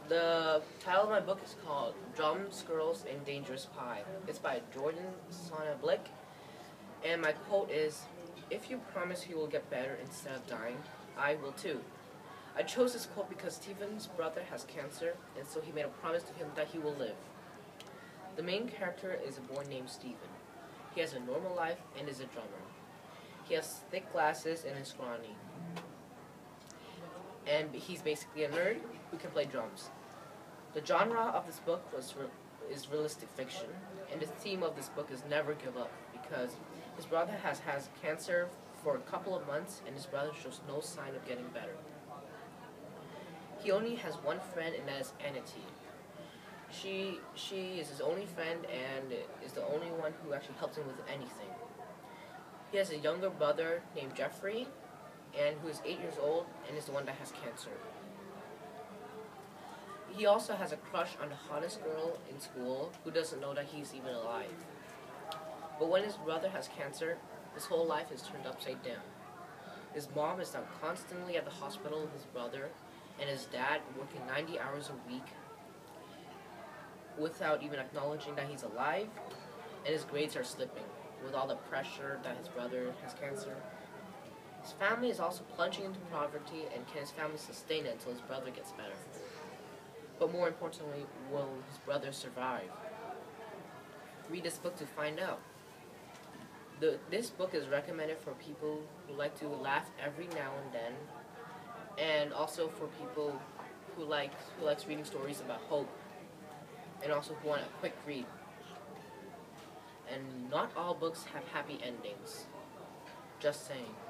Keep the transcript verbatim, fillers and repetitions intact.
The title of my book is called Drums, Girls, and Dangerous Pie. It's by Jordan Sana Blick, and my quote is, "If you promise you will get better instead of dying, I will too." I chose this quote because Stephen's brother has cancer, and so he made a promise to him that he will live. The main character is a boy named Stephen. He has a normal life and is a drummer. He has thick glasses and is scrawny. And he's basically a nerd who can play drums. The genre of this book was re is realistic fiction, and the theme of this book is never give up, because his brother has, has cancer for a couple of months and his brother shows no sign of getting better. He only has one friend, and that is Anity. She, she is his only friend and is the only one who actually helps him with anything. He has a younger brother named Jeffrey, and who is eight years old and is the one that has cancer. He also has a crush on the hottest girl in school who doesn't know that he's even alive. But when his brother has cancer, his whole life is turned upside down. His mom is now constantly at the hospital with his brother, and his dad working ninety hours a week without even acknowledging that he's alive, and his grades are slipping with all the pressure that his brother has cancer. His family is also plunging into poverty, and can his family sustain it until his brother gets better? But more importantly, will his brother survive? Read this book to find out. The, this book is recommended for people who like to laugh every now and then, and also for people who like who likes reading stories about hope, and also who want a quick read. And not all books have happy endings. Just saying.